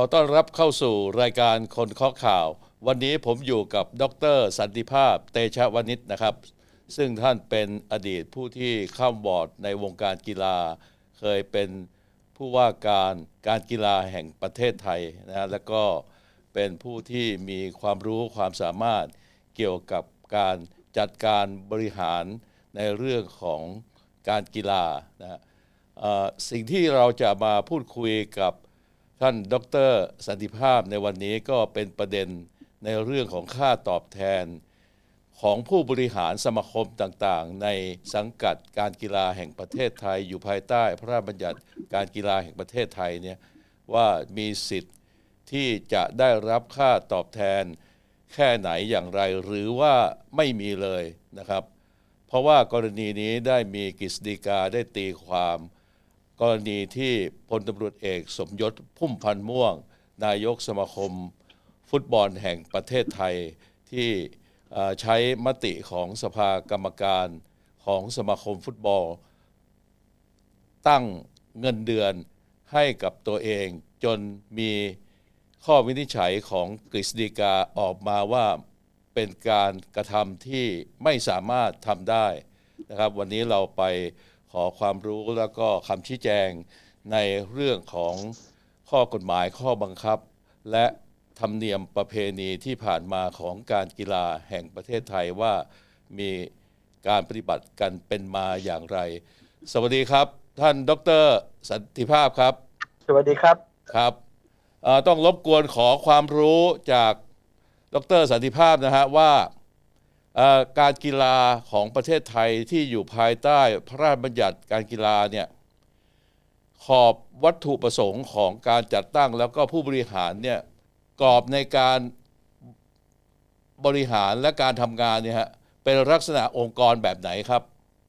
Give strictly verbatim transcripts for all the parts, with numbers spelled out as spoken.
อต้อนรับเข้าสู่รายการคนเคาะข่าววันนี้ผมอยู่กับดร.สันติภาพเตชะวณิชนะครับซึ่งท่านเป็นอดีตผู้ที่ข้ามบอร์ดในวงการกีฬาเคยเป็นผู้ว่าการการกีฬาแห่งประเทศไทยนะแล้วก็เป็นผู้ที่มีความรู้ความสามารถเกี่ยวกับการจัดการบริหารในเรื่องของการกีฬานะสิ่งที่เราจะมาพูดคุยกับท่านดร.สันติภาพในวันนี้ก็เป็นประเด็นในเรื่องของค่าตอบแทนของผู้บริหารสมาคมต่างๆในสังกัดการกีฬาแห่งประเทศไทยอยู่ภายใต้พระราชบัญญัติการกีฬาแห่งประเทศไทยเนี่ยว่ามีสิทธิ์ที่จะได้รับค่าตอบแทนแค่ไหนอย่างไรหรือว่าไม่มีเลยนะครับเพราะว่ากรณีนี้ได้มีกฤษฎีกาได้ตีความกรณีที่พลตำรวจเอกสมยศพุ่มพันธ์ม่วงนายกสมาคมฟุตบอลแห่งประเทศไทยที่ใช้มติของสภากรรมการของสมาคมฟุตบอลตั้งเงินเดือนให้กับตัวเองจนมีข้อวินิจฉัยของกฤษฎีกาออกมาว่าเป็นการกระทำที่ไม่สามารถทำได้นะครับวันนี้เราไปขอความรู้แล้วก็คำชี้แจงในเรื่องของข้อกฎหมายข้อบังคับและธรรมเนียมประเพณีที่ผ่านมาของการกีฬาแห่งประเทศไทยว่ามีการปฏิบัติกันเป็นมาอย่างไรสวัสดีครับท่านดร.สันติภาพครับสวัสดีครับครับต้องรบกวนขอความรู้จากดร.สันติภาพนะฮะว่าการกีฬาของประเทศไทยที่อยู่ภายใต้พระราชบัญญัติการกีฬาเนี่ยขอบวัตถุประสงค์ของการจัดตั้งแล้วก็ผู้บริหารเนี่ยกรอบในการบริหารและการทำงานเนี่ยฮะเป็นลักษณะองค์กรแบบไหนครับ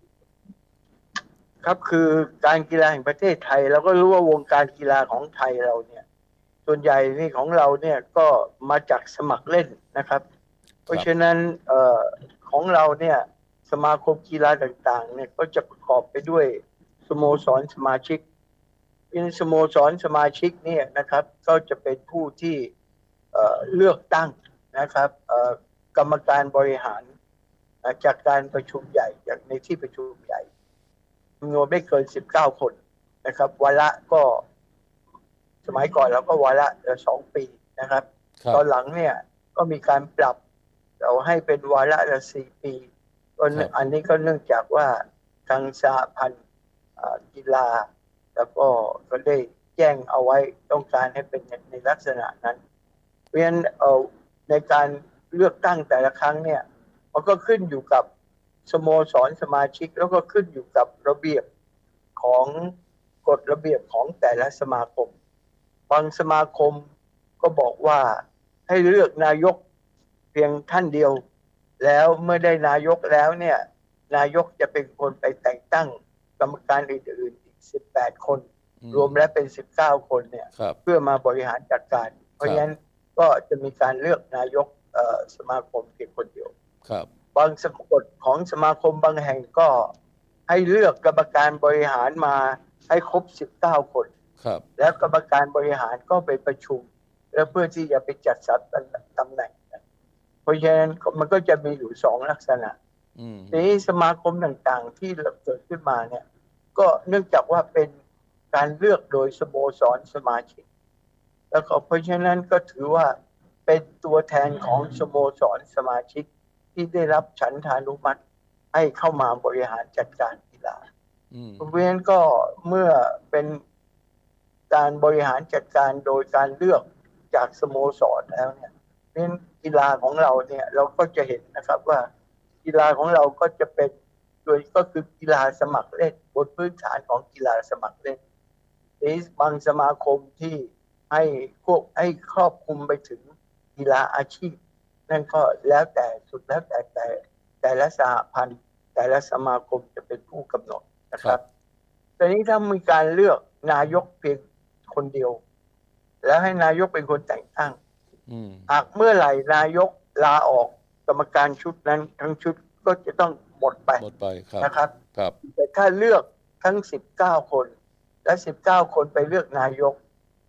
ครับคือการกีฬาแห่งประเทศไทยเราก็รู้ว่าวงการกีฬาของไทยเราเนี่ยส่วนใหญ่นี่ของเราเนี่ยก็มาจากสมัครเล่นนะครับเพราะฉะนั้นเอ่อของเราเนี่ยสมาคมกีฬาต่างๆเนี่ยก็จะประกอบไปด้วยสโมสรสมาชิกเป็นสโมสรสมาชิกเนี่ยนะครับก็จะเป็นผู้ที่เอ่อเลือกตั้งนะครับเอ่อกรรมการบริหารจากการประชุมใหญ่จากในที่ประชุมใหญ่จำนวนไม่เกินสิบเก้าคนนะครับวาระก็สมัยก่อนเราก็วาระละสองปีนะครับตอนหลังเนี่ยก็มีการปรับเราให้เป็นวาระละสี่ปีอันนี้ก็เนื่องจากว่าทางสหพันธ์กีฬาแล้วก็ก็ได้แจ้งเอาไว้ต้องการให้เป็นในลักษณะนั้นเพราะฉะนั้นในการเลือกตั้งแต่ละครั้งเนี่ยมันก็ขึ้นอยู่กับสโมสรสมาชิกแล้วก็ขึ้นอยู่กับระเบียบของกฎระเบียบของแต่ละสมาคมบางสมาคมก็บอกว่าให้เลือกนายกเพียงท่านเดียวแล้วเมื่อได้นายกแล้วเนี่ยนายกจะเป็นคนไปแต่งตั้งกรรมการอื่นๆอีกสิบแปดคนรวมแล้วเป็นสิบเก้าคนเนี่ยเพื่อมาบริหารจัดการเพราะฉะนั้นก็จะมีการเลือกนายกสมาคมเพียงคนเดียวบางสกฎของสมาคมบางแห่งก็ให้เลือกกรรมการบริหารมาให้ครบสิบเก้าคนแล้วกรรมการบริหารก็ไปประชุมแล้วเพื่อที่จะไปจัดสรรตำแหน่งเพราะฉะนั้นมันก็จะมีอยู่สองลักษณะทีนี้สมาคมต่างๆที่เกิดขึ้นมาเนี่ยก็เนื่องจากว่าเป็นการเลือกโดยสโมสรสมาชิกแล้วก็เพราะฉะนั้นก็ถือว่าเป็นตัวแทนของสโมสรสมาชิกที่ได้รับฉันทานุมัติให้เข้ามาบริหารจัดการกีฬาเพราะฉะนั้นก็เมื่อเป็นการบริหารจัดการโดยการเลือกจากสโมสรแล้วเนี่ยเพราะฉะนั้นกีฬาของเราเนี่ยเราก็จะเห็นนะครับว่ากีฬาของเราก็จะเป็นโดยก็คือกีฬาสมัครเล่นบนพื้นฐานของกีฬาสมัครเล่นในบางสมาคมที่ให้พวกให้ครอบคลุมไปถึงกีฬาอาชีพนั่นก็แล้วแต่สุดแล้วแต่แต่แต่ละสหพันธ์แต่ละสมาคมจะเป็นผู้กำหนดนะครับตอนนี้ถ้ามีการเลือกนายกเพียงคนเดียวแล้วให้นายกเป็นคนแต่งตั้งหากเมื่อไหร่นายกลาออกกรรมการชุดนั้นทั้งชุดก็จะต้องหมดไปหมดไปนะครับแต่ถ้าเลือกทั้งสิบเก้าคนและสิบเก้าคนไปเลือกนายก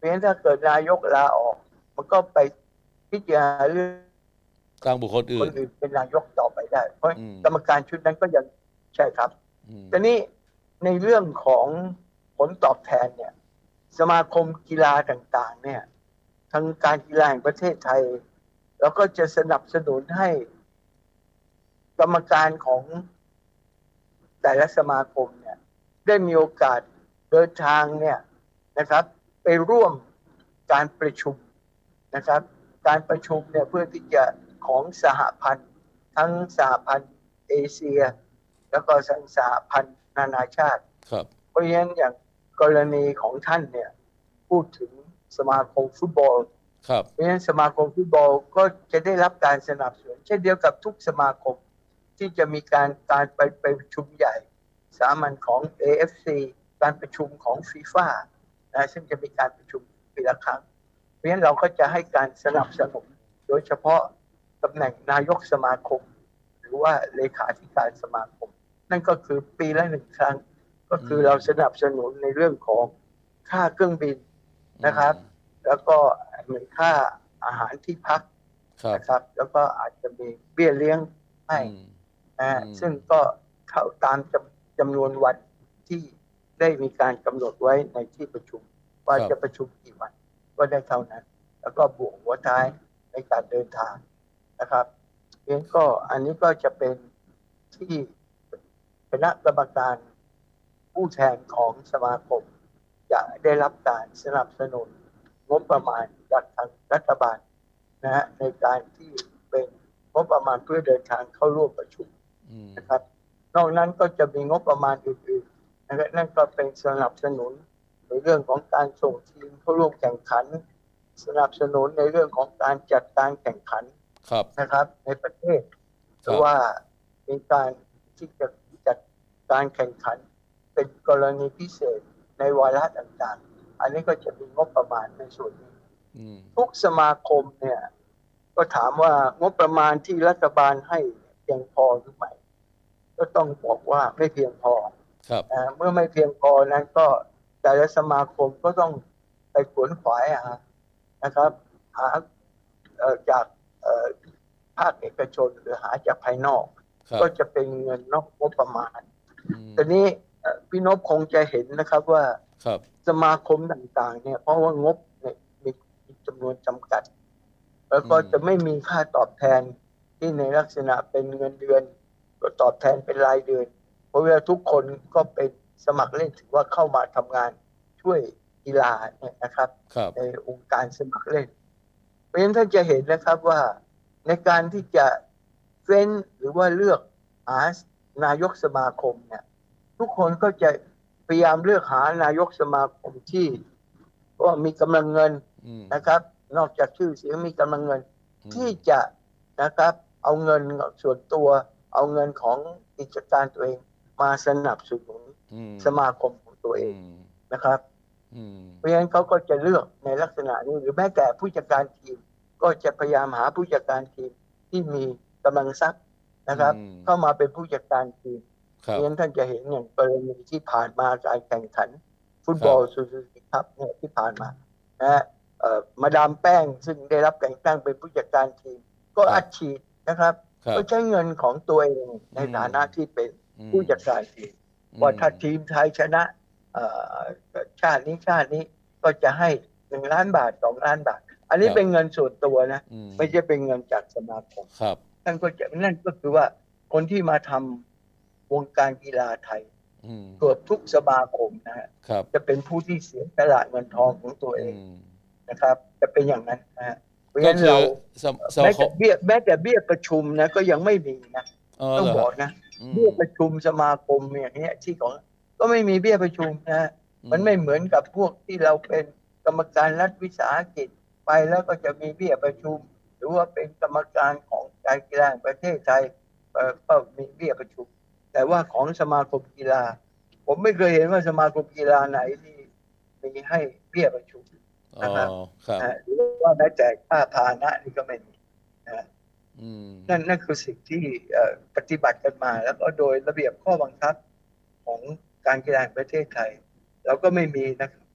ราะฉะนั้นถ้าเกิดนายกลาออกมันก็ไปพิจารณาเรื่องตั้งบุคคลคอื่นนอื่นเป็นนายกต่อไปได้เพราะอืมกรรมการชุดนั้นก็ยังใช่ครับอืมทีนี้ในเรื่องของผลตอบแทนเนี่ยสมาคมกีฬาต่างๆเนี่ยทางการกีฬาแห่งประเทศไทยแล้วก็จะสนับสนุนให้กรรมการของแต่ละสมาคมเนี่ยได้มีโอกาสเดินทางเนี่ยนะครับไปร่วมการประชุมนะครับการประชุมเนี่ยเพื่อที่จะของสหพันธ์ทั้งสหพันธ์เอเชียแล้วก็สังสหพันธ์นานาชาติครับเพราะฉะนั้นอย่างกรณีของท่านเนี่ยพูดถึงสมาคมฟุตบอลครับเพราะฉะนั้นสมาคมฟุตบอลก็จะได้รับการสนับสนุนเช่นเดียวกับทุกสมาคมที่จะมีการการไปไปประชุมใหญ่สามัญของ เอ เอฟ ซี การประชุมของ ฟีฟ่า นะซึ่งจะมีการประชุมปีละครั้งเพราะฉะนั้นเราก็จะให้การสนับสนุนโดยเฉพาะตำแหน่งนายกสมาคมหรือว่าเลขาธิการสมาคมนั่นก็คือปีละหนึ่งครั้งก็คือเราสนับสนุนในเรื่องของค่าเครื่องบินนะครับแล้วก็เหมือนค่าอาหารที่พักนะครับแล้วก็อาจจะมีเบี้ยเลี้ยงให้นะซึ่งก็เข้าตามจำจำนวนวันที่ได้มีการกำหนดไว้ในที่ประชุมว่าจะประชุมกี่วันก็ได้เท่านั้นแล้วก็บวกหัวท้ายในการเดินทางนะครับเองก็อันนี้ก็จะเป็นที่คณะกรรมการผู้แทนของสมาคมจะได้รับการสนับสนุนงบประมาณจากทางรัฐบาลนะฮะในการที่เป็นงบประมาณเพื่อเดินทางเข้าร่วมประชุมนะครับนอกนั้นก็จะมีงบประมาณอื่นๆนะครับนั่นก็เป็นสนับสนุนในเรื่องของการส่งทีมเข้าร่วมแข่งขันสนับสนุนในเรื่องของการจัดการแข่งขันนะครับในประเทศหรือว่ามีการที่จะจัดการแข่งขันเป็นกรณีพิเศษในวาระต่างๆอันนี้ก็จะมีงบประมาณในส่วนนี้ทุกสมาคมเนี่ยก็ถามว่างบประมาณที่รัฐบาลให้เพียงพอหรือไม่ก็ต้องบอกว่าไม่เพียงพอเมื่อไม่เพียงพอนั้นก็แต่ละสมาคมก็ต้องไปขวนขวายนะครับหาจากภาคเอกชนหรือหาจากภายนอกก็จะเป็นเงินนอกงบประมาณแต่นี้พี่นพคงจะเห็นนะครับว่าสมาคมต่างๆเนี่ยเพราะว่างบเนี่ยมีจำนวนจำกัดแล้วก็จะไม่มีค่าตอบแทนที่ในลักษณะเป็นเงินเดือนก็ตอบแทนเป็นรายเดือนเพราะว่าทุกคนก็เป็นสมัครเล่นถือว่าเข้ามาทำงานช่วยกีฬาเนี่ยนะครับในองค์การสมัครเล่นเพราะฉะนั้นท่านจะเห็นนะครับว่าในการที่จะเฟ้นหรือว่าเลือกหานายกสมาคมเนี่ยทุกคนก็จะพยายามเลือกหานายกสมาคมที่ก็มีกำลังเงินนะครับนอกจากชื่อเสียงมีกำลังเงินที่จะนะครับเอาเงินส่วนตัวเอาเงินของกิจการตัวเองมาสนับสนุนสมาคมของตัวเองนะครับเพราะฉะนั้นเขาก็จะเลือกในลักษณะนี้หรือแม้แต่ผู้จัดการทีมก็จะพยายามหาผู้จัดการทีมที่มีกำลังทรัพย์นะครับเข้ามาเป็นผู้จัดการทีมเพราะฉะนั้นท่านจะเห็นอย่างกรณีที่ผ่านมาการแข่งขันฟุตบอลซูซูกิคัพเนี่ยที่ผ่านมานะฮะมาดามแป้งซึ่งได้รับแต่งตั้งเป็นผู้จัดการทีมก็อัดฉีดนะครับก็ใช้เงินของตัวเองในฐานะที่เป็นผู้จัดการทีมว่าถ้าทีมไทยชนะชาตินี้ชาตินี้ก็จะให้หนึ่งล้านบาทสองล้านบาทอันนี้เป็นเงินส่วนตัวนะไม่ใช่เป็นเงินจากสมาคมนั่นก็จะนั่นก็คือว่าคนที่มาทำวงการกีฬาไทยเกือบทุกสมาคมนะฮะจะเป็นผู้ที่เสียสละเงินทองของตัวเองนะครับจะเป็นอย่างนั้นนะฮะเพราะฉะนั้นเราแม้แต่เบี้ยแม้แต่เบี้ยประชุมนะก็ยังไม่มีนะต้องบอกนะเบี้ยประชุมสมาคมอย่างนี้ที่ของก็ไม่มีเบี้ยประชุมนะมันไม่เหมือนกับพวกที่เราเป็นกรรมการรัฐวิสาหกิจไปแล้วก็จะมีเบี้ยประชุมหรือว่าเป็นกรรมการของการกีฬาแห่งประเทศไทยก็มีเบี้ยประชุมแต่ว่าของสมาคมกีฬาผมไม่เคยเห็นว่าสมาคมกีฬาไหนที่มีให้เบี้ยประชุมนะครับหรือว่าแม้แต่ค่าพาหนะนี่ก็ไม่มีนะนั่นนั่นคือสิ่งที่ปฏิบัติกันมาแล้วก็โดยระเบียบข้อบังคับของการกีฬาแห่งประเทศไทยเราก็ไม่มีนะครับใน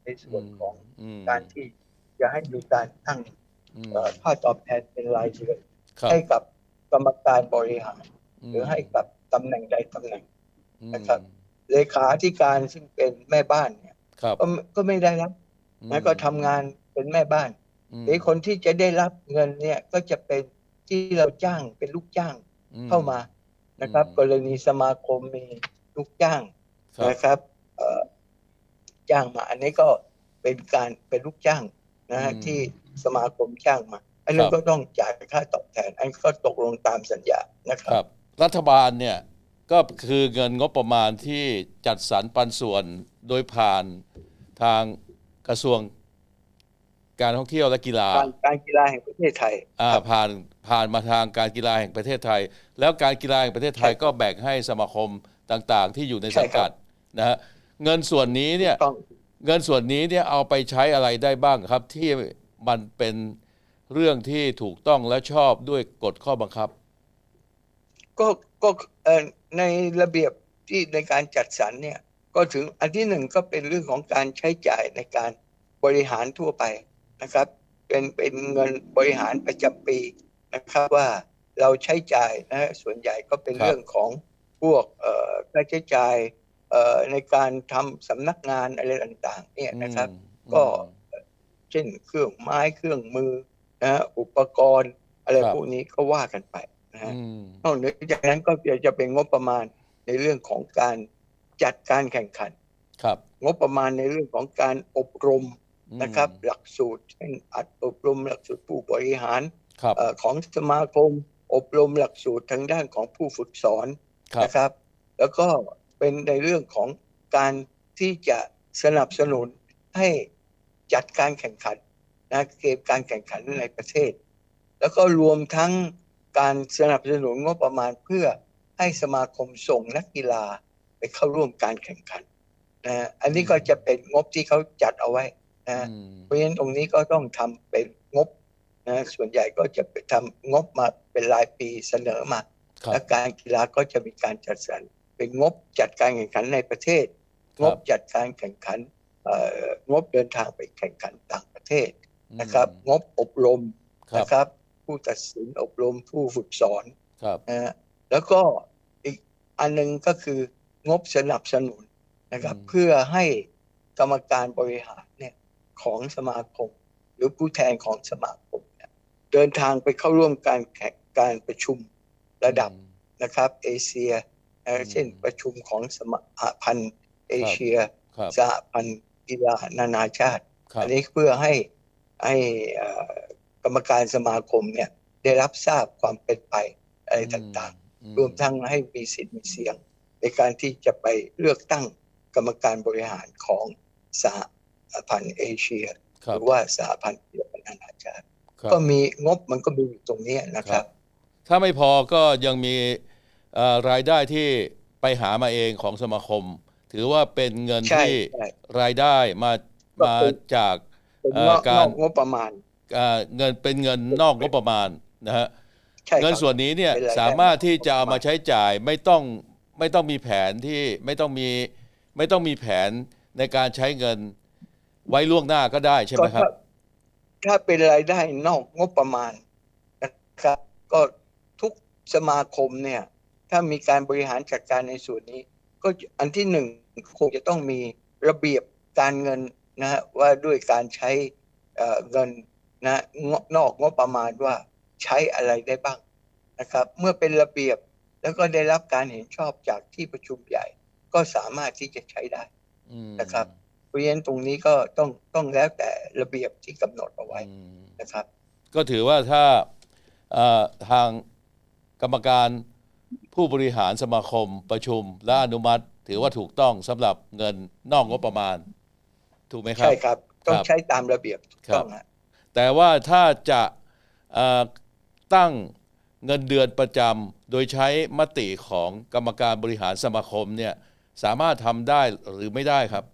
ส่วนของอืมการที่จะให้มีการตั้งอืมเอ่อค่าตอบแทนเป็นรายเดือนครับให้กับกรรมการบริหารอืมหรือให้กับตำแหน่งใดตำแหน่งอืมนะครับเลขาธิการซึ่งเป็นแม่บ้านเนี่ยครับก็ก็ไม่ได้รับอืมนะก็ทำงานเป็นแม่บ้านอืมไอ้คนที่จะได้รับเงินเนี่ยก็จะเป็นที่เราจ้างเป็นลูกจ้างอืมเข้ามานะครับอืมกรณีสมาคมมีลูกจ้างครับนะครับเอ่อจ้างมาอันนี้ก็เป็นการเป็นลูกจ้างนะฮะอืมที่สมาคมจ้างมา อันครันั้นบก็ต้องจ่ายค่าตอบแทน อันนก็ตกลงตามสัญญานะคครัรับ บ รัฐบาลเนี่ยก็คือเงินงบประมาณที่จัดสรรปันส่วนโดยผ่านทางกระทรวงการท่องเที่ยวและกีฬาการการกีฬาแห่งประเทศไทยอ่าครับผ่านผ่านมาทางการกีฬาแห่งประเทศไทย แล้วการกีฬาแห่งประเทศไทยใช่ครับก็แบ่งให้สมาคมต่างๆ ที่อยู่ในใช่สังครักับ ดนะฮะเงินส่วนนี้เนี่ยต้องเงินส่วนนี้เนี่ยเอาไปใช้อะไรได้บ้างครับ ที่มันเป็นเรื่องที่ถูกต้องและชอบด้วยกฎข้อบังคับก็ก็เอ่อในระเบียบที่ในการจัดสรรเนี่ยก็ถึงอันที่หนึ่งก็เป็นเรื่องของการใช้จ่ายในการบริหารทั่วไปนะครับ เป็นเป็นเงินบริหารประจำปีนะครับว่าเราใช้จ่ายนะส่วนใหญ่ก็เป็นครับเรื่องของพวกเอ่อค่าใช้จ่ายเอ่อในการทำสำนักงานอะไรต่างๆเนี่ยนะครับอืมก็อืมเช่นเครื่องไม้เครื่องมือนะฮะอุปกรณ์อะไรครับพวกนี้ก็ว่ากันไปนะฮะอืมนอกเหนือจากนั้นก็จะเป็นงบประมาณในเรื่องของการจัดการแข่งขันครับงบประมาณในเรื่องของการอบรมอืมนะครับ หลักสูตรเช่นอัดอบรมหลักสูตรผู้บริหารครับเอ่อของสมาคม อบรมหลักสูตรทางด้านของผู้ฝึกสอนครับนะครับ แล้วก็เป็นในเรื่องของการที่จะสนับสนุนให้จัดการแข่งขันนะเกมการแข่งขันในประเทศ แล้วก็รวมทั้งการสนับสนุนงบประมาณเพื่อให้สมาคมส่งนักกีฬาไปเข้าร่วมการแข่งขันนะฮะอันนี้ก็จะเป็นงบที่เขาจัดเอาไว้นะฮะอืมเพราะฉะนั้นตรงนี้ก็ต้องทำเป็นงบนะส่วนใหญ่ก็จะไปทำงบมาเป็นรายปีเสนอมาครับและการกีฬาก็จะมีการจัดสรรเป็นงบจัดการแข่งขันในประเทศครังบบจัดการแข่งขันเอ่องบเดินทางไปแข่งขันต่างประเทศนะครับอืมงบอบรมครับนะครับ ผู้ตัดสินอบรมผู้ฝึกสอนครับนะฮะแล้วก็อีกอันหนึงก็คืองบสนับสนุนนะครับอืมเพื่อให้กรรมการบริหารเนี่ยของสมาคม หรือผู้แทนของสมาคมเนี่ยเดินทางไปเข้าร่วมการแข่งการประชุมระดับนะครับเอเชียนะอืมเช่นประชุมของสมาพันธ์เอเชียครับสหพันธ์กีฬานานาชาติครับอันนี้เพื่อให้ให้เอ่อกรรมการสมาคมเนี่ยได้รับทราบความเป็นไปอะไรต่างอืมๆ รวมทั้งให้มีสิทธิ์มีเสียง ในการที่จะไปเลือกตั้งกรรมการบริหารของสหพันธ์เอเชียครัหบรือว่าสหพันธ์กีฬานานาชาติครับก็มีงบมันก็มีอยู่ตรงนี้นะครับถ้าไม่พอก็ยังมีเอ่อรายได้ที่ไปหามาเองของสมาคม ถือว่าเป็นเงินใช่ที่ใช่รายได้มาก็มาเป็นจากเป็นเอ่อนอกกาน รอกงบประมาณเอ่อเงินเป็นเงินนอกงบประมาณนะฮะใช่ครับเงินส่วนนี้เนี่ยเป็นรายได้สามารถที่จะเอานอกงบประมามาณใช้จ่ายไม่ต้องไม่ต้องมีแผนที่ไม่ต้องมีไม่ต้องมีแผนในการใช้เงินไว้ล่วงหน้าก็ได้ใช่ไหมครับก็ถ้าถ้าเป็นรายได้นอกงบประมาณนะครับ ก็ทุกสมาคมเนี่ย ถ้ามีการบริหารจัดการในส่วนนี้ ก็อันที่หนึ่งคงจะต้องมีระเบียบการเงินนะฮะว่าด้วยการใช้เอ่อเงินนะนอกงบประมาณว่าใช้อะไรได้บ้างนะครับ เมื่อเป็นระเบียบแล้วก็ได้รับการเห็นชอบจากที่ประชุมใหญ่ ก็สามารถที่จะใช้ได้อืมนะครับ เพราะฉะนั้นตรงนี้ก็ต้องต้องแล้วแต่ระเบียบที่กำหนดเอาไว้อืมนะครับก็ถือว่าถ้าเอ่อทางกรรมการผู้บริหารสมาคมประชุมและอนุมัติ ถือว่าถูกต้องสำหรับเงินนอกงบประมาณ ถูกไหมครับใช่ครับ ต้องครับใช้ตามระเบียบถูกครับต้องฮะแต่ว่าถ้าจะเอ่อตั้งเงินเดือนประจำโดยใช้มติของกรรมการบริหารสมาคมเนี่ยสามารถทำได้หรือไม่ได้ครับ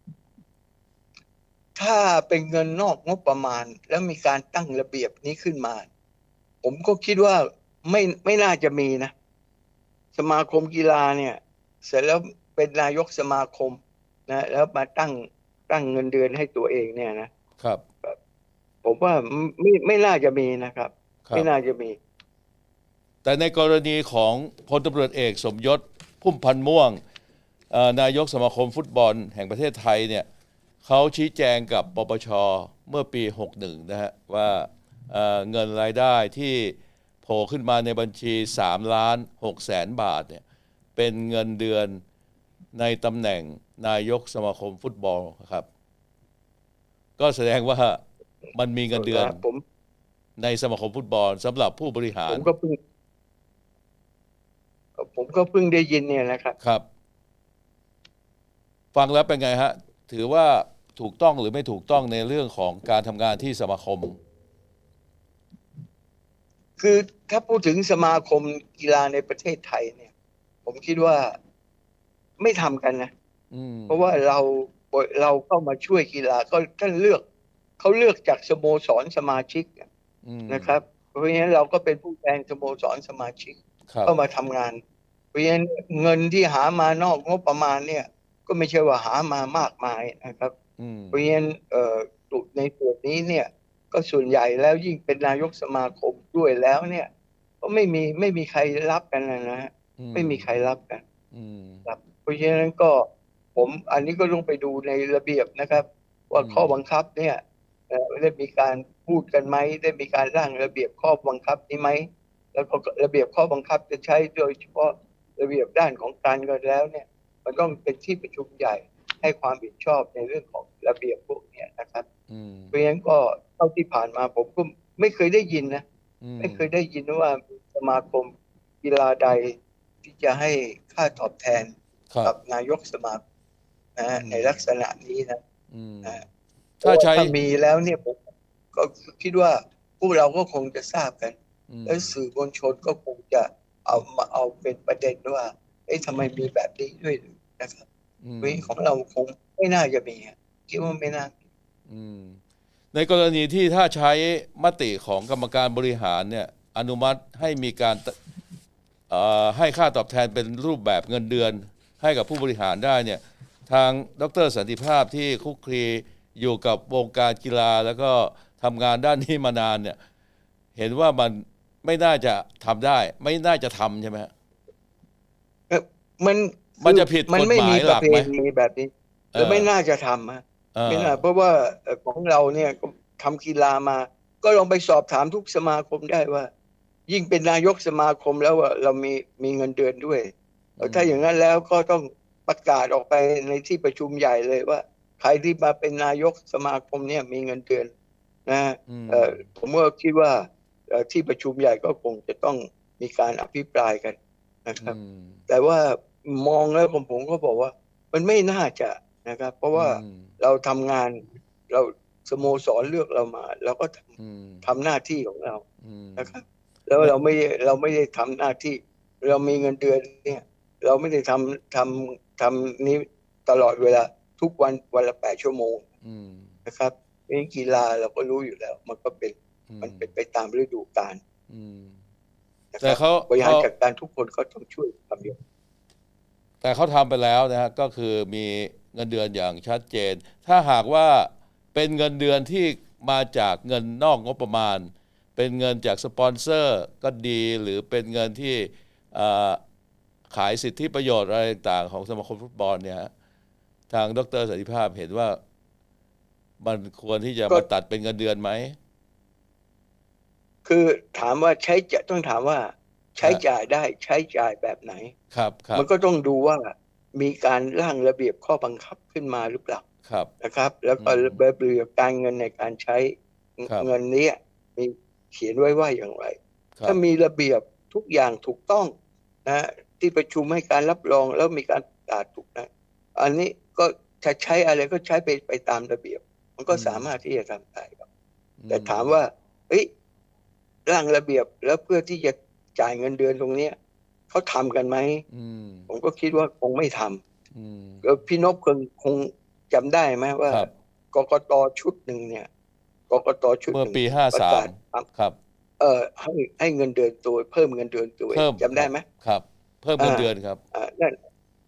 ถ้าเป็นเงินนอกงบประมาณ แล้วมีการตั้งระเบียบนี้ขึ้นมา ผมก็คิดว่าไม่ไม่น่าจะมีนะ สมาคมกีฬาเนี่ย เสร็จแล้วเป็นนายกสมาคมนะแล้วมาตั้งตั้งเงินเดือนให้ตัวเองเนี่ยนะครับผมว่าไม่ไม่น่าจะมีนะครับไม่น่าจะมีแต่ในกรณีของพลตำรวจเอกสมยศพุ่มพันธ์ม่วงนายกสมาคมฟุตบอลแห่งประเทศไทยเนี่ยเขาชี้แจงกับปปชเมื่อปีหกสิบเอ็ดนะฮะว่าเอ่อเงินรายได้ที่โผล่ขึ้นมาในบัญชีสามล้านหกแสนบาทเนี่ยเป็นเงินเดือนในตำแหน่งนายกสมาคมฟุตบอลครับก็แสดงว่ามันมีเงินเดือนในสมาคมฟุตบอลสำหรับผู้บริหารผมก็เพิ่งผมก็เพิ่งได้ยินเนี่ยนะครับครับฟังแล้วเป็นไงฮะถือว่าถูกต้องหรือไม่ถูกต้องในเรื่องของการทำงานที่สมาคมคือถ้าพูดถึงสมาคมกีฬาในประเทศไทยเนี่ยผมคิดว่าไม่ทำกันนะเพราะว่าเราเราเข้ามาช่วยกีฬาก็ท่านเลือกเขาเลือกจากสโมสรสมาชิกนะครับเพราะฉะนั้นเราก็เป็นผู้แทนสโมสรสมาชิกเข้ามาทำงานเพราะฉะนั้นเงินที่หามานอกงบประมาณเนี่ยก็ไม่ใช่ว่าหามามากมายนะครับเพราะฉะนั้นในส่วนนี้เนี่ยก็ส่วนใหญ่แล้วยิ่งเป็นนายกสมาคมด้วยแล้วเนี่ยก็ไม่มีไม่มีใครรับกันนะฮะไม่มีใครรับกันครับเพราะฉะนั้นก็ผมอันนี้ก็ต้องไปดูในระเบียบนะครับว่าข้อบังคับเนี่ยได้มีการพูดกันไหมได้มีการร่างระเบียบข้อบังคับนี้ไหมแล้วก็ระเบียบข้อบังคับจะใช้โดยเฉพาะระเบียบด้านของการเงินแล้วเนี่ยมันต้องเป็นที่ประชุมใหญ่ให้ความเห็นชอบในเรื่องของระเบียบพวกนี้นะครับเพราะฉะนั้นก็เท่าที่ผ่านมาผมก็ไม่เคยได้ยินนะไม่เคยได้ยินว่าสมาคมกีฬาใดที่จะให้ค่าตอบแทนกับนายกสมาคมนะในลักษณะนี้นะถ้าถ้ามีแล้วเนี่ยผมก็คิดว่าพวกเราก็คงจะทราบกันแล้วสื่อมวลชนก็คงจะเอามาเอาเป็นประเด็นว่าเอ๊ะทำไมมีแบบนี้ด้วยนะครับวิของเราคงไม่น่าจะมีคิดว่าไม่น่าในกรณีที่ถ้าใช้มติของกรรมการบริหารเนี่ยอนุมัติให้มีการให้ค่าตอบแทนเป็นรูปแบบเงินเดือนให้กับผู้บริหารได้เนี่ยทางดร.สันติภาพที่คุกคลีอยู่กับวงการกีฬาแล้วก็ทำงานด้านนี้มานานเนี่ยเห็นว่ามันไม่น่าจะทำได้ไม่น่าจะทำใช่ไหมฮะมันมันจะผิดกฎหมายหลักไหมแบบนี้หรือไม่น่าจะทำฮะไม่น่าเพราะว่าของเราเนี่ยทำกีฬามาก็ลองไปสอบถามทุกสมาคมได้ว่ายิ่งเป็นนายกสมาคมแล้วว่าเรามีมีเงินเดือนด้วยถ้าอย่างนั้นแล้วก็ต้องประกาศออกไปในที่ประชุมใหญ่เลยว่าใครที่มาเป็นนายกสมาคมเนี่ยมีเงินเดือนนะผมก็คิดว่าที่ประชุมใหญ่ก็คงจะต้องมีการอภิปรายกันนะครับแต่ว่ามองแล้วผมผมก็บอกว่ามันไม่น่าจะนะครับเพราะว่าเราทำงานเราสโมสรเลือกเรามาเราก็ทำทำหน้าที่ของเรานะครับแล้วเราไม่เราไม่ได้ทำหน้าที่เรามีเงินเดือนเนี่ยเราไม่ได้ทำทำทำนี้ตลอดเวลาทุกวันวันละแปดชั่วโมงนะครับเรื่องกีฬาเราก็รู้อยู่แล้วมันก็เป็นมันเป็นไปตามฤดูกาลแต่เขาบริหารจัดการทุกคนก็ต้องช่วยทำอยู่แต่เขาทำไปแล้วนะฮะก็คือมีเงินเดือนอย่างชัดเจนถ้าหากว่าเป็นเงินเดือนที่มาจากเงินนอกงบประมาณเป็นเงินจากสปอนเซอร์ก็ดีหรือเป็นเงินที่ขายสิทธิประโยชน์อะไรต่างๆของสมาคมฟุตบอลเนี่ยทางดร.สันติภาพเห็นว่ามันควรที่จะมาตัดเป็นเงินเดือนไหมคือถามว่าใช้จะต้องถามว่าใช้จ่ายได้ใช้จ่ายแบบไหนครับมันก็ต้องดูว่ามีการร่างระเบียบข้อบังคับขึ้นมาหรือเปล่านะครับแล้วก็ระเบียบการเงินในการใช้เงินนี้มีเขียนไว้ว่าอย่างไรถ้ามีระเบียบทุกอย่างถูกต้องนะที่ประชุมให้การรับรองแล้วมีการประกาศถูกนะอันนี้ก็จะใช้อะไรก็ใช้ไปไปตามระเบียบมันก็สามารถที่จะทำได้ครับแต่ถามว่าเฮ้ยร่างระเบียบแล้วเพื่อที่จะจ่ายเงินเดือนตรงนี้เขาทำกันไหมผมก็คิดว่าคงไม่ทำแล้วพี่นพคงคงจำได้ไหมว่ากกต.ชุดหนึ่งเนี่ยกกต.ชุดเมื่อปีห้าสามครับเอ่อให้ให้เงินเดือนตัวเพิ่มเงินเดือนตัวจำได้ไหมครับเพิ่มเงินเดือนครับอ่านั่น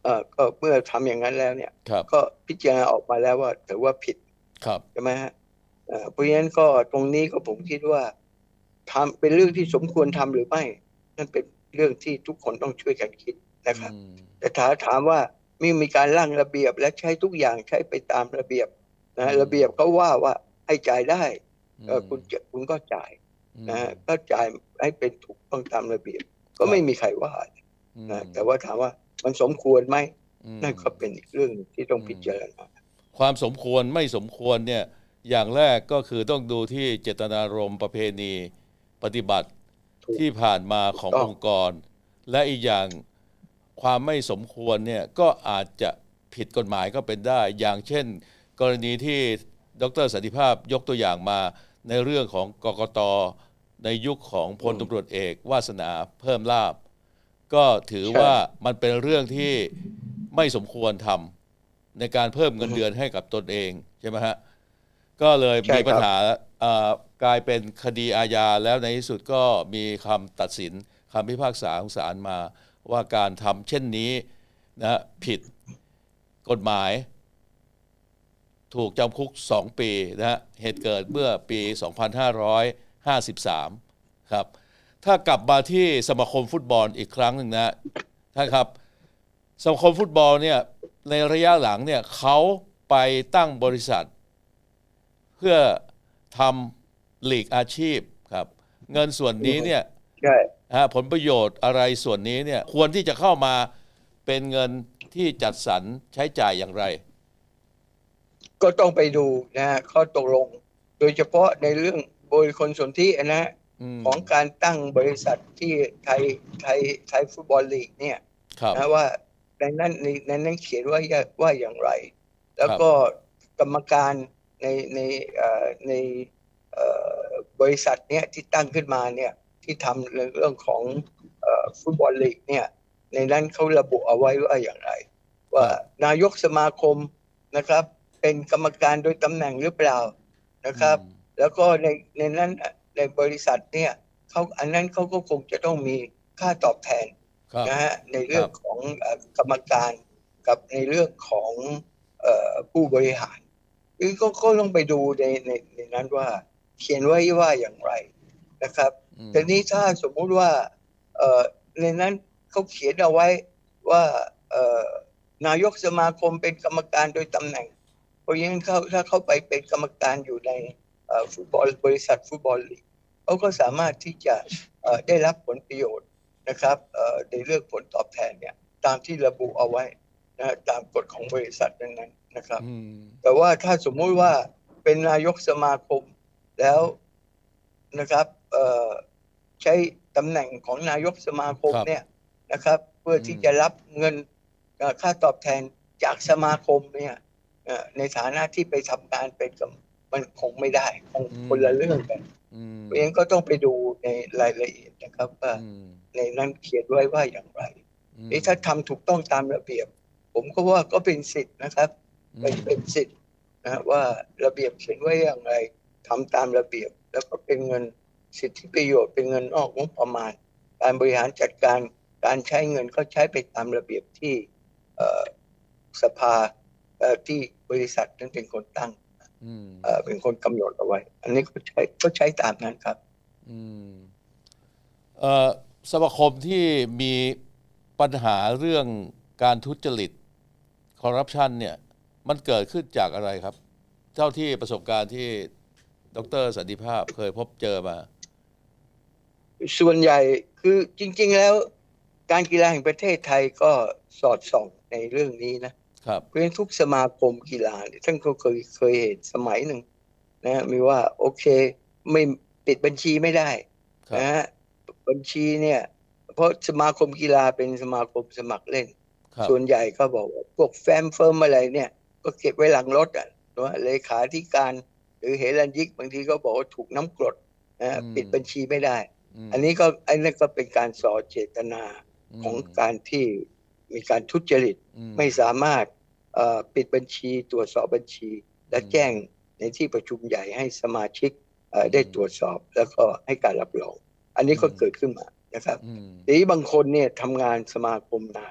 เอ่อก็เมื่อทำอย่างนั้นแล้วเนี่ยครับก็พิจารณาออกมาแล้วว่าถือว่าผิดครับใช่ไหมฮะเอ่อเพราะฉะนั้นก็ตรงนี้ก็ผมคิดว่าทำเป็นเรื่องที่สมควรทำหรือไม่นั่นเป็นเรื่องที่ทุกคนต้องช่วยกันคิดนะอืครับมแต่ถามถามว่ามีมีการร่างระเบียบและใช้ทุกอย่างใช้ไปตามระเบียบอืนะมระเบียบเขาว่าว่าให้จ่ายได้อืเออมคุณจะคุณก็จ่ายอืนะมก็จ่ายให้เป็นถูกต้องตามระเบียบก็ครับไม่มีใครว่าอืนะมแต่ว่าถามว่ามันสมควรไหมอืมนั่นก็เป็นอีกเรื่องหนึ่งที่ต้องอืมพิจารณาความสมควรไม่สมควรเนี่ยอย่างแรกก็คือต้องดูที่เจตนารมณ์ประเพณีปฏิบัติถูกที่ผ่านมาถูกต้องขององค์กรและอีกอย่างความไม่สมควรเนี่ยก็อาจจะผิดกฎหมายก็เป็นได้อย่างเช่นกรณีที่ดรสันติภาพยกตัวอย่างมาในเรื่องของกกตในยุคของพลอืมตำรวจเอกวาสนาเพิ่มลาภก็ถือใช่ว่ามันเป็นเรื่องที่ไม่สมควรทำในการเพิ่มอืเงินมเดือนให้กับตนเองใช่ไหมฮะก็เลยใช่ครับมีปัญหาเอ่อกลายเป็นคดีอาญาแล้วในที่สุดก็มีคำตัดสินคำพิพากษาของศาลมาว่าการทำเช่นนี้นะผิดกฎหมายถูกจำคุกสองปีนะฮะเหตุเกิดเมื่อปี สองพันห้าร้อยห้าสิบสาม ครับถ้ากลับมาที่สมาคมฟุตบอลอีกครั้งหนึ่งนะท่านครับสมาคมฟุตบอลเนี่ยในระยะหลังเนี่ยเขาไปตั้งบริษัทเพื่อทำลีกอาชีพครับเงินส่วนอืมนี้เนี่ยใช่ฮะผลประโยชน์อะไรส่วนนี้เนี่ยควรที่จะเข้ามาเป็นเงินที่จัดสรรใช้จ่ายอย่างไรก็ต้องไปดูนะฮะข้อตกลงโดยเฉพาะในเรื่องบริคลสนธินะฮะอืมของการตั้งบริษัทที่ไทยไทยไทยฟุตบอลลีกเนี่ยครับนะว่าในนั้นในในนั้นเขียนว่าว่าอย่างไร แล้วครับก็กรรมการในในเอ่อในเอ่อบริษัทเนี้ยที่ตั้งขึ้นมาเนี่ยที่ทำเรื่องของเอ่อฟุตบอลลีกเนี่ยในนั้นเขาระบุเอาไว้ว่าอย่างไรคว่ารับนายกสมาคมนะครับเป็นกรรมการโดยตำแหน่งหรือเปล่านะคอืรับมแล้วก็ในในนั้นในบริษัทเนี่ยเขาอันนั้นเขาก็คงจะต้องมีค่าตอบแทนครับนะฮะในคเรื่รับองของเอ่อกรรมการกับในเรื่องของเอ่อผู้บริหารคือก็ก็ต้องไปดูในในในนั้นว่าเขียนไว้ว่าอย่างไรนะครับอืมแต่นี้ถ้าสมมุติว่าเอ่อในนั้นเขาเขียนเอาไว้ว่าเอ่อนายกสมาคมเป็นกรรมการโดยตำแหน่งเพราะฉะนั้นเขาถ้าเขาไปเป็นกรรมการอยู่ในเอ่อฟุตบอลบริษัทฟุตบอลลีกเขาก็สามารถที่จะเอ่อได้รับผลประโยชน์นะครับเอ่อในเรื่องผลตอบแทนเนี่ยตามที่ระบุเอาไว้นะตามกฎของบริษัทนั้นๆนะครับอืมแต่ว่าถ้าสมมุติว่าเป็นนายกสมาคมแล้วนะครับเอ่อใช้ตำแหน่งของนายกสมาคมครับเนี่ยนะครับเพื่ออืมที่จะรับเงินเอ่อค่าตอบแทนจากสมาคมเนี่ยเอ่อในฐานะที่ไปทำงานเป็นกับมันคงไม่ได้คงอืคนมละเรื่องกันอืมเพราะฉะนั้นก็ต้องไปดูในรายละเอียดนะครับว่าอืมในนั้นเขียนไว้ว่าอย่างไรอืมนี่ถ้าทำถูกต้องตามระเบียบผมก็ว่าก็เป็นสิทธิ์นะครับอืเป็นมเป็นสิทธิ์นะว่าระเบียบเขียนไว้อย่างไรทำตามระเบียบแล้วก็เป็นเงินสิทธิประโยชน์เป็นเงินนอกงบประมาณการบริหารจัดการการใช้เงินก็ใช้ไปตามระเบียบที่เอ่อสภาเอ่อที่บริษัทนั้นเป็นคนตั้งอืมเอ่อเป็นคนกำหนดเอาไว้ อันนี้ก็ใช้ก็ใช้ตามนั้นครับอืมเอ่อสมาคมที่มีปัญหาเรื่องการทุจริตคอร์รัปชันเนี่ยมันเกิดขึ้นจากอะไรครับ เท่าที่ประสบการณ์ที่ดรสันติภาพเคยพบเจอมาส่วนใหญ่คือจริงๆแล้วการกีฬาแห่งประเทศไทยก็สอดส่องในเรื่องนี้นะครับเพราะฉะนั้นทุกสมาคมกีฬาเนี่ยท่านก็เคยเคยเห็นสมัยหนึ่งนะมีว่าโอเคไม่ปิดบัญชีไม่ได้ครับนะฮะบัญชีเนี่ยเพราะสมาคมกีฬาเป็นสมาคมสมัครเล่นครับส่วนใหญ่ก็บอกว่าพวกแฟ้มเฟิร์มอะไรเนี่ยก็เก็บไว้หลังรถอ่ะว่าเลขาธิการหรือเฮรัญยิกบางทีก็บอกว่าถูกน้ำกรดนะฮะอืมปิดบัญชีไม่ได้อืมอันนี้ก็อันนี้ก็เป็นการส่อเจตนาอืของมการที่มีการทุจริตอืมไม่สามารถเอ่อปิดบัญชีตรวจสอบบัญชี และอืมแจ้งในที่ประชุมใหญ่ให้สมาชิกเอ่ออืได้มตรวจสอบแล้วก็ให้การรับรอง อันนี้อืมก็เกิดขึ้นมานะครับอืมทีนี้บางคนเนี่ยทำงานสมาคมนาน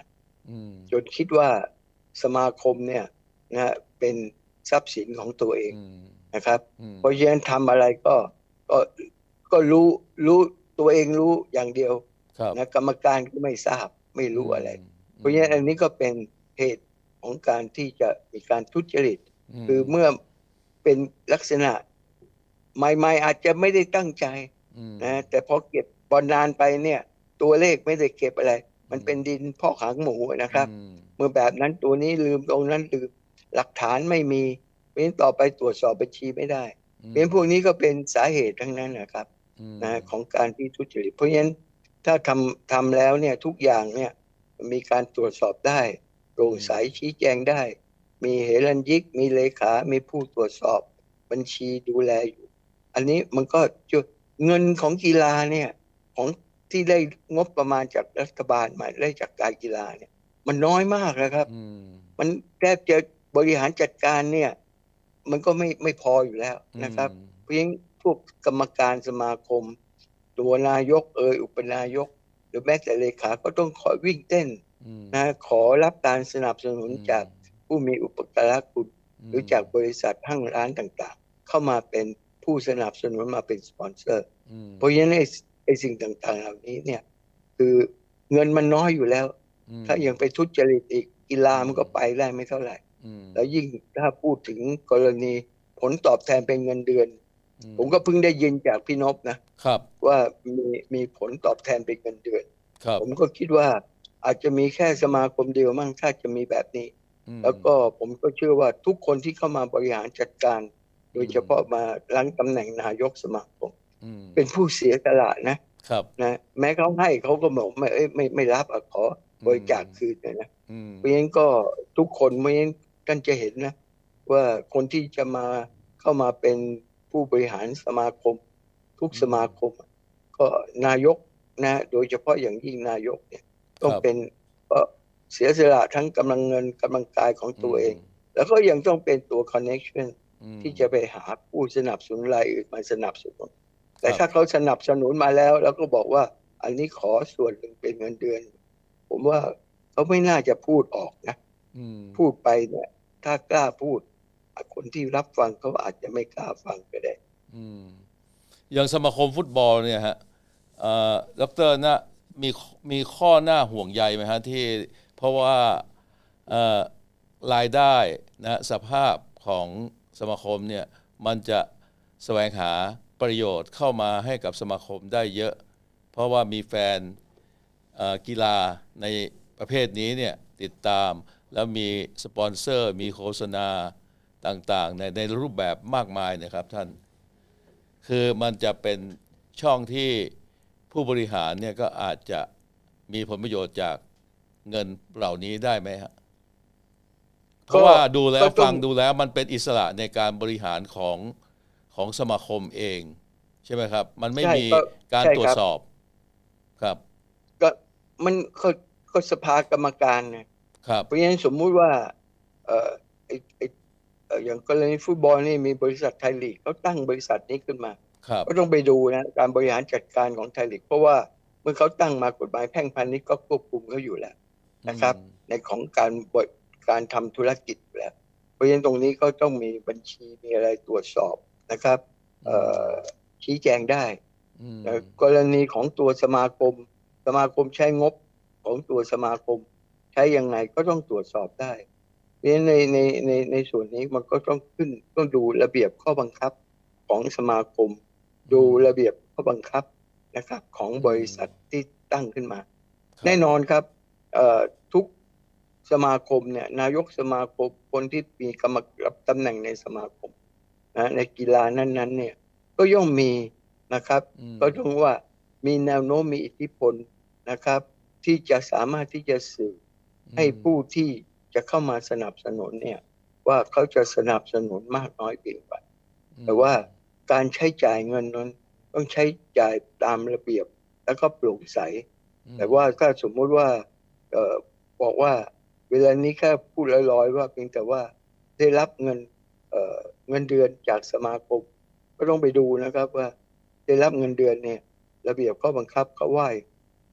อืมจนคิดว่าสมาคมเนี่ยนะเป็นทรัพย์สินของตัวเองอืมนะครับอืมเพราะฉะนั้นทำอะไรก็ก็ก็รู้รู้ตัวเองรู้อย่างเดียวครับนะกรรมการก็ไม่ทราบไม่อืมรู้อะไรเพอืมราะฉะนั้นอันนี้ก็เป็นเหตุของการที่จะมีการทุจริตอืมคือเมื่อเป็นลักษณะใหม่ๆอาจจะไม่ได้ตั้งใจอืมนะแต่พอเก็บบอลนานไปเนี่ยตัวเลขไม่ได้เก็บอะไรมันอืมเป็นดินพอกหางหมูนะคอืรับมเมื่อแบบนั้นตัวนี้ลืมตรงนั้นลืมหลักฐานไม่มีเพราะฉะนั้นต่อไปตรวจสอบบัญชีไม่ได้เพราะฉะนั้นพวกนี้ก็เป็นสาเหตุทั้งนั้นนะครับอืมนะของการที่ทุจริตเพราะฉะนั้นถ้าทำทำแล้วเนี่ยทุกอย่างเนี่ยมีการตรวจสอบได้โปร่งใสชี้แจงได้มีเหรัญญิกมีเลขา มีผู้ตรวจสอบบัญชีดูแลอยู่อันนี้มันก็จะเงินของกีฬาเนี่ยของที่ได้งบประมาณจากรัฐบาลมาได้จากการกีฬาเนี่ยมันน้อยมากนะครับอืมมันแทบจะบริหารจัดการเนี่ยมันก็ไม่ไม่พออยู่แล้วอืนะครับมเพราะฉะนั้นพวกกรรมการสมาคมตัวนายกเอยอุปนายกหรือแม้แต่เลขาก็ต้องคอยวิ่งเต้นอืมนะขอรับการสนับสนุนอืมจากผู้มีอุปการะคุณหรืออืมจากบริษัทห้างร้านต่างๆเข้ามาเป็นผู้สนับสนุนมาเป็นสปอนเซอร์อืมเพราะฉะนั้นไอ้ไอ้สิ่งต่างๆเหล่านี้เนี่ยคือเงินมันน้อยอยู่แล้วอืมถ้ายังไปทุจริตอีกกีฬาอืมมันก็ไปได้ไม่เท่าไหร่อืมแล้วยิ่งถ้าพูดถึงกรณีผลตอบแทนเป็นเงินเดือนอืมผมก็เพิ่งได้ยินจากพี่นพนะครับว่ามีมีผลตอบแทนเป็นเงินเดือนครับผมก็คิดว่าอาจจะมีแค่สมาคมเดียวมั่งถ้าจะมีแบบนี้อืมแล้วก็ผมก็เชื่อว่าทุกคนที่เข้ามาบริหารจัดการโดยอืมเฉพาะมาล้างตำแหน่งนายกสมาคมอืมเป็นผู้เสียสละนะครับนะแม้เขาให้เขาก็บอกไม่เอ้ยไม่ไม่รับอะขอบอืริจาคคืมนเลยนะอืมเพราะฉะนั้นก็ทุกคนไม่งั้นกันจะเห็นนะว่าคนที่จะมาเข้ามาเป็นผู้บริหารสมาคมทุกอืมสมาคมก็นายกนะโดยเฉพาะอย่างยิ่งนายกเนี่ยครับต้องเป็นก็เสียสละทั้งกำลังเงินกำลังกายของอืมตัวเองแล้วก็ยังต้องเป็นตัว connection อืมที่จะไปหาผู้สนับสนุนรายอื่นมาสนับสนุนคแต่รับถ้าเขาสนับสนุนมาแล้วแล้วก็บอกว่าอันนี้ขอส่วนหนึ่งเป็นเงินเดือนผมว่าเขาไม่น่าจะพูดออกนะอืมพูดไปเนี่ยถ้ากล้าพูดคนที่รับฟังเขาอาจจะไม่กล้าฟังก็ได้อืมอย่างสมาคมฟุตบอลเนี่ยฮะเอ่อดรนะมีมีข้อหน้าห่วงใยไหมฮะที่เพราะว่าเอ่อรายได้นะสภาพของสมาคมเนี่ยมันจะแสวงหาประโยชน์เข้ามาให้กับสมาคมได้เยอะเพราะว่ามีแฟนเอ่อกีฬาในประเภทนี้เนี่ยติดตามแล้วมีสปอนเซอร์มีโฆษณาต่างๆในในรูปแบบมากมายนะครับท่าน คือมันจะเป็นช่องที่ผู้บริหารเนี่ยก็อาจจะมีผลประโยชน์จากเงินเหล่านี้ได้ไหมฮะเพราะก็ว่าดูแล้วก็ต้องฟังดูแล้วมันเป็นอิสระในการบริหารของของสมาคมเองใช่ไหมครับมันไม่ใช่มีก็การใช่ครับตรวจสอบครับก็มันก็ก็สภากรรมการเนี่ยครับเพราะฉะนั้นสมมุติว่าเอ่อไอ้ไอ้เอ่ออย่างกรณีฟุตบอลนี่มีบริษัทไทยลีกเขาตั้งบริษัทนี้ขึ้นมาครับก็ต้องไปดูนะการบริหารจัดการของไทยลีกเพราะว่าเมื่อเขาตั้งมากฎหมายแพ่งพาณิชย์ก็ควบคุมเขาอยู่แล้วอืมนะครับในของการบริการทำธุรกิจอยู่แล้วเพราะฉะนั้นตรงนี้ก็ต้องมีบัญชีมีอะไรตรวจสอบนะครับเอ่อืมอชี้แจงได้อืมแต่กรณีของตัวสมาคมสมาคมใช้งบของตัวสมาคมใช้ยังไงก็ต้องตรวจสอบได้เพราะฉะนั้นในในในในส่วนนี้มันก็ต้องขึ้นต้องดูระเบียบข้อบังคับของสมาคมดูอืมระเบียบข้อบังคับนะครับของอืมบริษัทที่ตั้งขึ้นมาแน่ครับนอนครับเอ่อทุกสมาคมเนี่ยนายกสมาคมคนที่มีกรรมรับตำแหน่งในสมาคมนะในกีฬานั้นๆเนี่ยก็ย่อมมีนะครับอืมก็ต้องว่ามีแนวโน้มมีอิทธิพลนะครับที่จะสามารถที่จะสื่ออืให้มผู้ที่จะเข้ามาสนับสนุนเนี่ยว่าเขาจะสนับสนุนมากน้อยเพียงไรอืมแต่ว่าการใช้จ่ายเงินนั้นต้องใช้จ่ายตามระเบียบแล้วก็โปร่งใสอืมแต่ว่าถ้าสมมุติว่าเอ่อบอกว่าเวลานี้แค่พูดลอยๆว่าเพียงแต่ว่าได้รับเงินเอ่อเงินเดือนจากสมาคมก็ต้องไปดูนะครับว่าได้รับเงินเดือนเนี่ยระเบียบข้อบังคับเขาว่า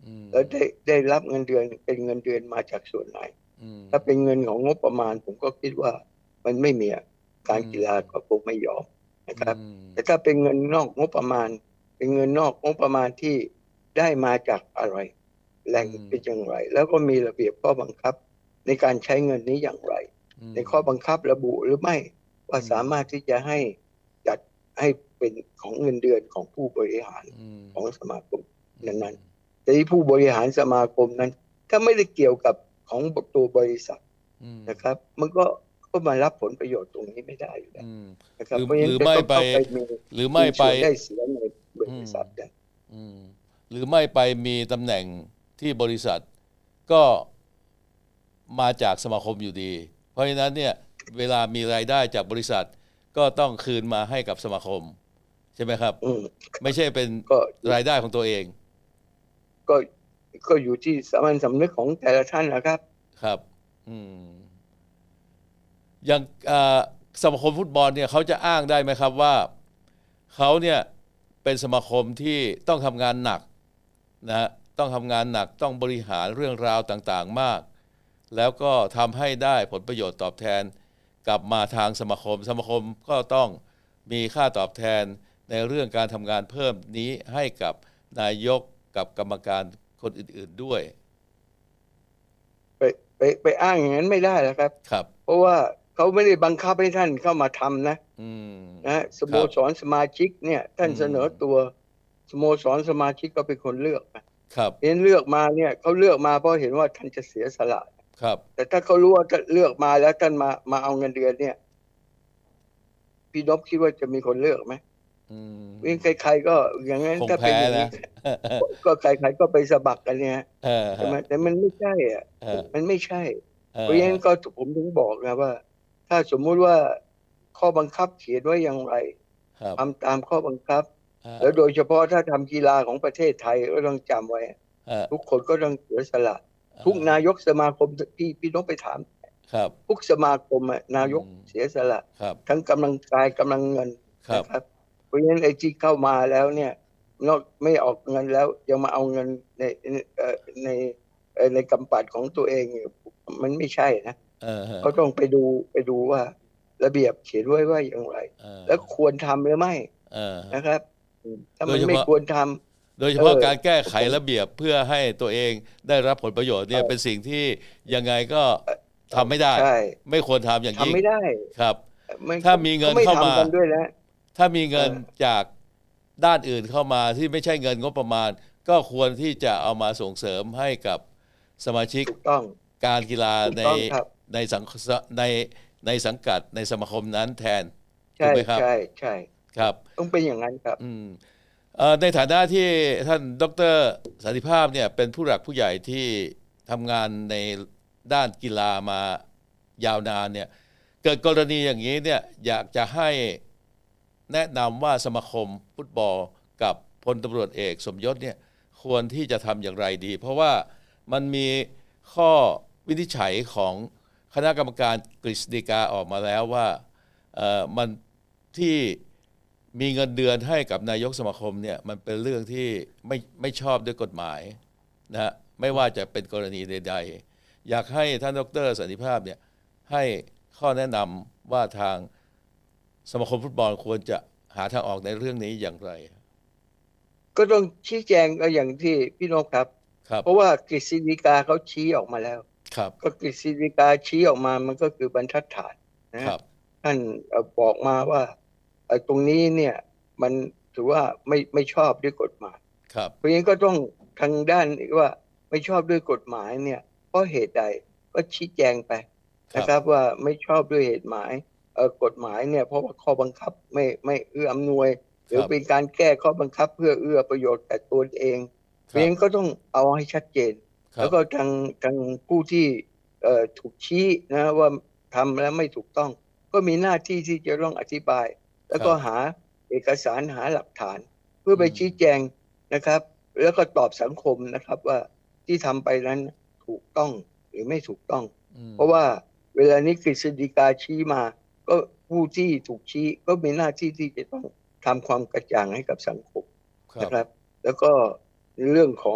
อืมแล้วได้ได้รับเงินเดือนเป็นเงินเดือนมาจากส่วนไหนอืมถ้าเป็นเงินของงบประมาณผมก็คิดว่ามันไม่มีอืการกีฬามก็คงไม่ยอมนะอืครับมแต่ถ้าเป็นเงินนอกงบประมาณเป็นเงินนอกงบประมาณที่ได้มาจากอะไรแหล่งอืมเป็นอย่างไรแล้วก็มีระเบียบข้อบังคับในการใช้เงินนี้อย่างไรอืมในข้อบังคับระบุหรือไม่ว่าอืมสามารถที่จะให้จัดให้เป็นของเงินเดือนของผู้บริหารอืมของสมาคมอืมนั้นๆแต่ที่ผู้บริหารสมาคมนั้นถ้าไม่ได้เกี่ยวกับของตัวบริษัทอืมนะครับมันก็ก็มารับผลประโยชน์ตรงนี้ไม่ได้อยู่แล้วอืมนะคหรือรับเพราะฉะนั้นจะหรือไม่ไปต้องเข้าไปมีหรือไม่ไปมีส่วนได้เสียในบอืมริษัทกันอืมหรือไม่ไปมีตำแหน่งที่บริษัทก็มาจากสมาคมอยู่ดีเพราะฉะนั้นเนี่ยเวลามีรายได้จากบริษัทก็ต้องคืนมาให้กับสมาคมใช่ไหมครับอืมไม่ใช่เป็นก็รายได้ของตัวเองก็ก็อยู่ที่สามัญสำนึกของแต่ละท่านนะครับครับอืมอย่างอ่าสมาคมฟุตบอลเนี่ยเขาจะอ้างได้ไหมครับว่าเขาเนี่ยเป็นสมาคมที่ต้องทำงานหนักนะฮะต้องทำงานหนักต้องบริหารเรื่องราวต่างๆมากแล้วก็ทำให้ได้ผลประโยชน์ตอบแทนกลับมาทางสมาคมสมาคมก็ต้องมีค่าตอบแทนในเรื่องการทำงานเพิ่มนี้ให้กับนายกกับกรรมการคนอื่นๆด้วยไปไปไปอ้างอย่างนั้นไม่ได้แล้วครับครับเพราะว่าเขาไม่ได้บังคับให้ท่านเข้ามาทำนะอืมนะสโมครับสรสมาชิกเนี่ยท่านอืเสนมอตัวสโมสรสมาชิกก็เป็นคนเลือกนะครับเห็นเลือกมาเนี่ยเขาเลือกมาเพราะเห็นว่าท่านจะเสียสละครับแต่ถ้าเขารู้ว่าท่านเลือกมาแล้วท่านมามาเอาเงินเดือนเนี่ยพี่นพคิดว่าจะมีคนเลือกไหมอืวิ่งมใครๆก็อย่างนั้นคงถ้าเป็นแพ้นะอย่างนี้ก็ใครๆก็ไปสมัครกันเนี่ยเออฮะใช่ไหมแต่มันไม่ใช่อ่ะเออมันไม่ใช่เอเพราะฉะนั้นก็อผมถึงบอกนะว่าถ้าสมมุติว่าข้อบังคับเขียนไว้อย่างไรครับทำตามข้อบังคับเอแล้วโดยอเฉพาะถ้าทำกีฬาของประเทศไทยก็ต้องจำไว้เออทุกคนก็ต้องเสียสละเอทุกอนายกสมาคมพี่พี่ต้องไปถามครับทุกสมาคมอะอืนายกมเสียสละครับทั้งกำลังกายกำลังเงินครับนะครับเพราะฉะนั้นไอ้ที่เข้ามาแล้วเนี่ยนอกไม่ออกเงินแล้วยังมาเอาเงินในเอ่อในเอ่อในกำปัดของตัวเองเนี่ยมันไม่ใช่นะเออฮะก็ต้องไปดูไปดูว่าระเบียบเขียนไว้ว่าอย่างไรเออแล้วควรทำหรือไม่เออฮะนะครับอืมถ้ามันไม่โดยเฉพาะควรทโดยำเออเฉพาะการแก้ไขผมระเบียบเพื่อให้ตัวเองได้รับผลประโยชน์เนี่ยเป็นเออสิ่งที่ยังไงก็เออทำไม่ได้ใช่ไม่ควรทำอย่างยิ่งทำไม่ได้ครับมันถ้ามีเงิเขาไม่นเข้ามาทำกันด้วยนะถ้ามีเอเงินอจากด้านอื่นเข้ามาที่ไม่ใช่เงินงบประมาณก็ควรที่จะเอามาส่งเสริมให้กับสมาชิกถูกต้องการกีฬาถูกในต้องครับในสังในในสังกัดในสมาคมนั้นแทนถูใช่กไหมครับใช่ใช่ครับต้องเป็นอย่างนั้นครับอืมเอ่อในฐานะที่ท่านดรสันติภาพเนี่ยเป็นผู้หลักผู้ใหญ่ที่ทำงานในด้านกีฬามายาวนานเนี่ยเกิดกรณีอย่างนี้เนี่ยอยากจะให้แนะนำว่าสมาคมฟุตบอลกับพลตำรวจเอกสมยศเนี่ยควรที่จะทำอย่างไรดี เพราะว่ามันมีข้อวินิจฉัยของคณะกรรมการกฤษฎีกาออกมาแล้วว่าเอ่อมันที่มีเงินเดือนให้กับนายกสมาคมเนี่ยมันเป็นเรื่องที่ไม่ไม่ชอบด้วยกฎหมายนะฮะไม่ว่าจะเป็นกรณีใดๆอยากให้ท่านดรสันติภาพเนี่ยให้ข้อแนะนำว่าทางสมาคมฟุตบอลควรจะหาทางออกในเรื่องนี้อย่างไรก็ต้องชี้แจงก็อย่างที่พี่นพครับครับเพราะว่ากฤษฎีกาเขาชี้ออกมาแล้วครับก็กฤษฎีกาชี้ออกมามันก็คือบรรทัดฐานคนะรับท่านเอ่อบอกมาว่าเอ่อตรงนี้เนี่ยมันถือว่าไม่ไม่ชอบด้วยกฎหมายครับเพราะฉะนั้นก็ต้องทางด้านว่าไม่ชอบด้วยกฎหมายเนี่ยเพราะเหตุใดก็ชี้แจงไปครับนะครับว่าไม่ชอบด้วยเหตุหมายเอ่อกฎหมายเนี่ยเพราะว่าข้อบังคับไม่ไม่เอื้ออำนวยหรือครับเป็นการแก้ข้อบังคับเพื่อเอื้อประโยชน์แต่ตัวเองเพครับราะฉะนั้นก็ต้องเอาให้ชัดเจนครับแล้วก็ทางทางผู้ที่เอ่อถูกชี้นะว่าทำแล้วไม่ถูกต้องก็มีหน้าที่ที่จะต้องอธิบายแล้วก็หาเอกสารหาหลักฐานเพื่อไปชี้แจงนะครับแล้วก็ตอบสังคมนะครับว่าที่ทำไปนั้นถูกต้องหรือไม่ถูกต้องเพราะว่าเวลานี้กฤษฎีกาชี้มาก็ผู้ที่ถูกชี้ก็มีหน้าที่ที่จะต้องทำความกระจ่างให้กับสังคมครับนะครับแล้วก็เรื่องของ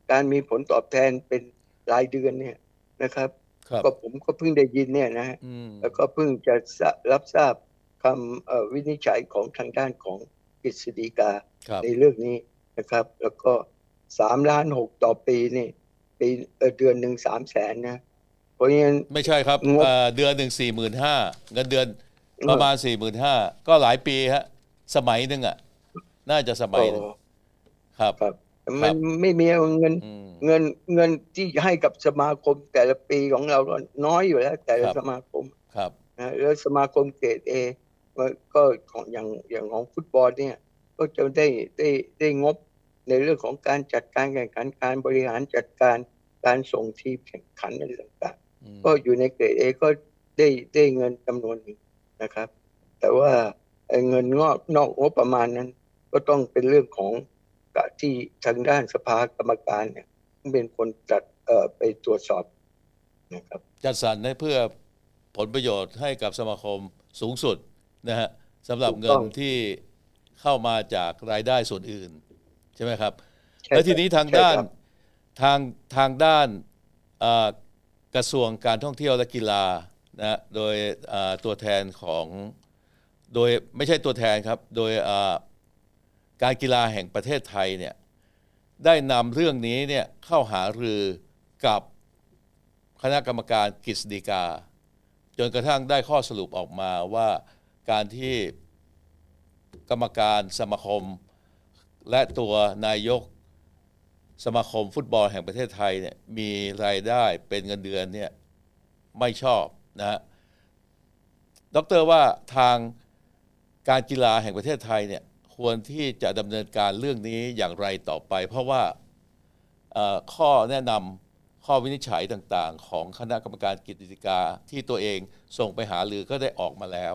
การมีผลตอบแทนเป็นรายเดือนเนี่ยนะครับครับก็ผมก็เพิ่งได้ยินเนี่ยนะฮะอืมแล้วก็เพิ่งจะรับทราบคำเอ่อวินิจฉัยของทางด้านของกฤษฎีกาครับในเรื่องนี้นะครับ แล้วก็สามล้านหกต่อปีนี่ปีเอ่อเดือนหนึ่งสามแสนนะเพราะงั้นไม่ใช่ครับงบเอ่อเดือนหนึ่งสี่หมื่นห้าเงินเดือนประมาณสี่หมื่นห้าก็หลายปีฮะสมัยหนึ่งอ่ะน่าจะสมัยหนึ่งอ๋อครับครับมันไม่มีเงินอืมเงินเงินที่ให้กับสมาคมแต่ละปีของเราก็น้อยอยู่แล้ว แต่ละครับสมาคมครับนะแล้วสมาคมเกรดเอก็ของอย่างอย่างของฟุตบอลเนี่ยก็จะได้ได้ได้งบในเรื่องของการจัดการแข่งขันการบริหารจัดการการส่งทีมแข่งขันอะไรต่างอืมๆก็อยู่ในเกรดเอก็ได้ได้เงินจำนวนหนึ่งนะครับ แต่ว่าไอ้เงินงอกนอกงบประมาณนั้น ก็ต้องเป็นเรื่องของที่ทางด้านสภากรรมการเนี่ยเป็นคนจัดเอ่อไปตรวจสอบนะครับจัดสรรให้เพื่อผลประโยชน์ให้กับสมาคมสูงสุดนะฮะสำหรับเงินที่เข้ามาจากรายได้ส่วนอื่นใช่ไหมครับใช่แล้วทีนี้ทางด้านใช่ครับทางทางด้านเอ่อกระทรวงการท่องเที่ยวและกีฬานะโดยเอ่อตัวแทนของโดยไม่ใช่ตัวแทนครับโดยเอ่อการกีฬาแห่งประเทศไทยเนี่ยได้นำเรื่องนี้เนี่ยเข้าหารือกับคณะกรรมการกฤษฎีกาจนกระทั่งได้ข้อสรุปออกมาว่าการที่กรรมการสมาคมและตัวนายกสมาคมฟุตบอลแห่งประเทศไทยเนี่ยมีรายได้เป็นเงินเดือนเนี่ยไม่ชอบนะฮะดร.ว่าทางการกีฬาแห่งประเทศไทยเนี่ยควรที่จะดำเนินการเรื่องนี้อย่างไรต่อไปเพราะว่าข้อแนะนำข้อวินิจฉัยต่างๆของคณะกรรมการกฤษฎีกาที่ตัวเองส่งไปหารือก็ได้ออกมาแล้ว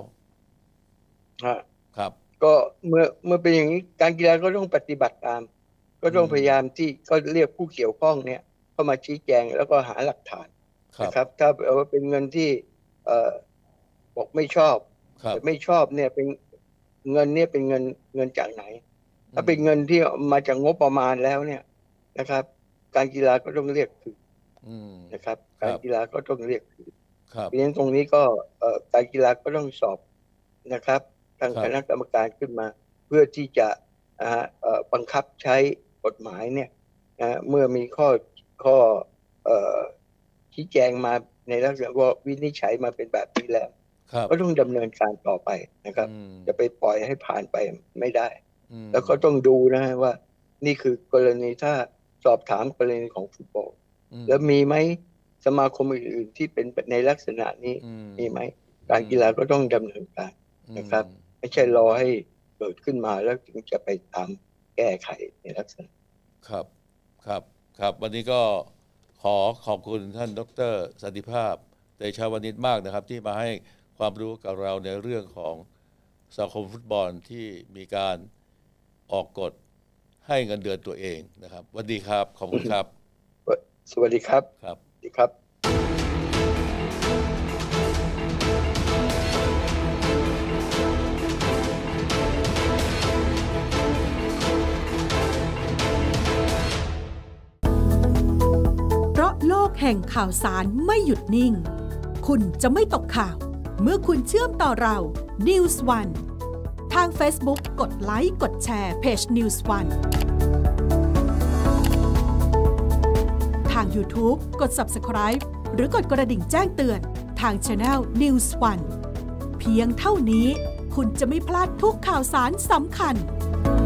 ครับก็เมื่อเมื่อเป็นอย่างนี้การกีฬาก็ต้องปฏิบัติตามก็ต้องพยายามที่ก็เรียกผู้เกี่ยวข้องเนี่ยเข้ามาชี้แจงแล้วก็หาหลักฐานนะครับถ้าว่าเป็นเงินที่เอ่อบอกไม่ชอบแต่ไม่ชอบเนี่ยเป็นเงินเนี่ยเป็นเงินเงินจากไหนถ้าเป็นเงินที่มาจากงบประมาณแล้วเนี่ยนะครับการกีฬาก็ต้องเรียกคืนนะครับการกีฬาก็ต้องเรียกคืนเพราะฉะนั้นตรงนี้ก็การกีฬาก็ต้องสอบนะครับทางคณะกรรมการขึ้นมาเพื่อที่จะบังคับใช้กฎหมายเนี่ยเมื่อมีข้อข้อชี้แจงมาในลักษณะว่าวินิจฉัยมาเป็นแบบนี้แล้วก็ต้องดำเนินการต่อไปนะครับจะไปปล่อยให้ผ่านไปไม่ได้แล้วก็ต้องดูนะว่านี่คือกรณีถ้าสอบถามกรณีของฟุตบอลแล้วมีไหมสมาคมอื่นๆที่เป็นในลักษณะนี้มีไหมการกีฬาก็ต้องดำเนินการนะครับไม่ใช่รอให้เกิดขึ้นมาแล้วถึงจะไปตามแก้ไขในลักษณะครับครับครับวันนี้ก็ขอขอบคุณท่านดร.สันติภาพเตชะวณิชมากนะครับที่มาให้ความรู้กับเราในเรื่องของสมาคมฟุตบอลที่มีการออกกฎให้เงินเดือนตัวเองนะครับสวัสดีครับขอบคุณครับสวัสดีครับครับสวัสดีครับเพราะโลกแห่งข่าวสารไม่หยุดนิ่งคุณจะไม่ตกข่าวเมื่อคุณเชื่อมต่อเรา นิวส์ วัน ทาง Facebook กดไลค์กดแชร์เพจ นิวส์ วัน ทาง YouTube กด ซับสไครบ์ หรือกดกระดิ่งแจ้งเตือนทาง Channel นิวส์ วัน เพียงเท่านี้คุณจะไม่พลาดทุกข่าวสารสำคัญ